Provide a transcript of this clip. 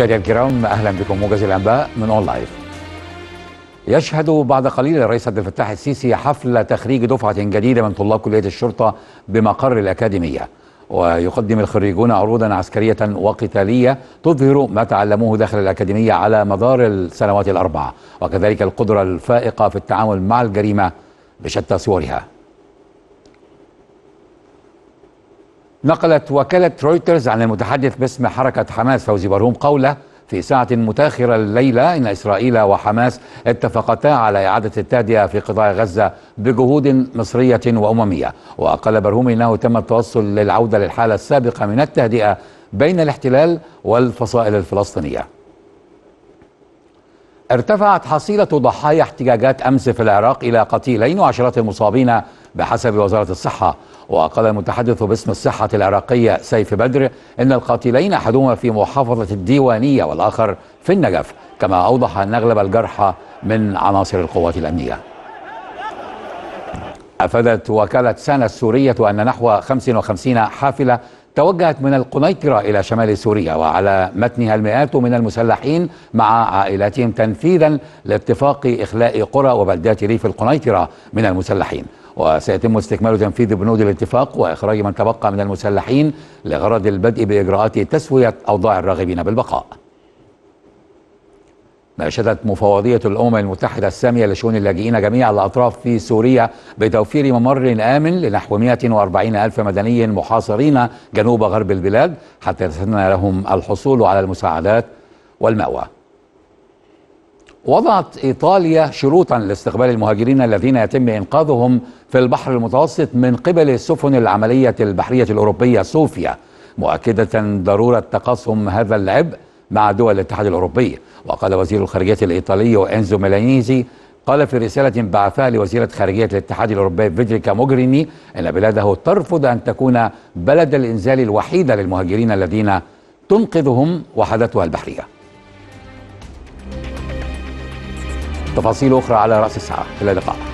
مشاهدينا الكرام، اهلا بكم موجز الانباء من اون لايف. يشهد بعد قليل الرئيس عبد الفتاح السيسي حفل تخريج دفعه جديده من طلاب كليه الشرطه بمقر الاكاديميه، ويقدم الخريجون عروضا عسكريه وقتاليه تظهر ما تعلموه داخل الاكاديميه على مدار السنوات الاربعه، وكذلك القدره الفائقه في التعامل مع الجريمه بشتى صورها. نقلت وكالة رويترز عن المتحدث باسم حركة حماس فوزي برهوم قوله في ساعة متأخرة الليلة إن إسرائيل وحماس اتفقتا على إعادة التهدئة في قطاع غزة بجهود مصرية وأممية. وقال برهوم إنه تم التوصل للعودة للحالة السابقة من التهدئة بين الاحتلال والفصائل الفلسطينية. ارتفعت حصيلة ضحايا احتجاجات أمس في العراق إلى قتيلين وعشرات المصابين بحسب وزارة الصحة. وقال المتحدث باسم الصحة العراقية سيف بدر إن القاتلين أحدهما في محافظة الديوانية والآخر في النجف، كما أوضح أن أغلب الجرحى من عناصر القوات الأمنية. أفادت وكالة سانا السورية أن نحو 55 حافلة توجهت من القنيطرة إلى شمال سوريا، وعلى متنها المئات من المسلحين مع عائلاتهم تنفيذا لاتفاق إخلاء قرى وبلدات ريف القنيطرة من المسلحين. وسيتم استكمال تنفيذ بنود الاتفاق وإخراج من تبقى من المسلحين لغرض البدء بإجراءات تسوية أوضاع الراغبين بالبقاء. ناشدت مفوضية الأمم المتحدة السامية لشؤون اللاجئين جميع الأطراف في سوريا بتوفير ممر آمن لنحو 140 ألف مدني محاصرين جنوب غرب البلاد حتى يتسنى لهم الحصول على المساعدات والمأوى. وضعت إيطاليا شروطا لاستقبال المهاجرين الذين يتم إنقاذهم في البحر المتوسط من قبل السفن العملية البحرية الأوروبية صوفيا، مؤكدة ضرورة تقاسم هذا العبء مع دول الاتحاد الأوروبي. وقال وزير الخارجية الإيطالي إنزو ميلانيزي قال في رسالة بعثها لوزيرة خارجية الاتحاد الأوروبي فيدريكا موغريني إن بلاده ترفض أن تكون بلد الإنزال الوحيدة للمهاجرين الذين تنقذهم وحدتها البحرية. تفاصيل أخرى على رأس الساعة. إلى اللقاء.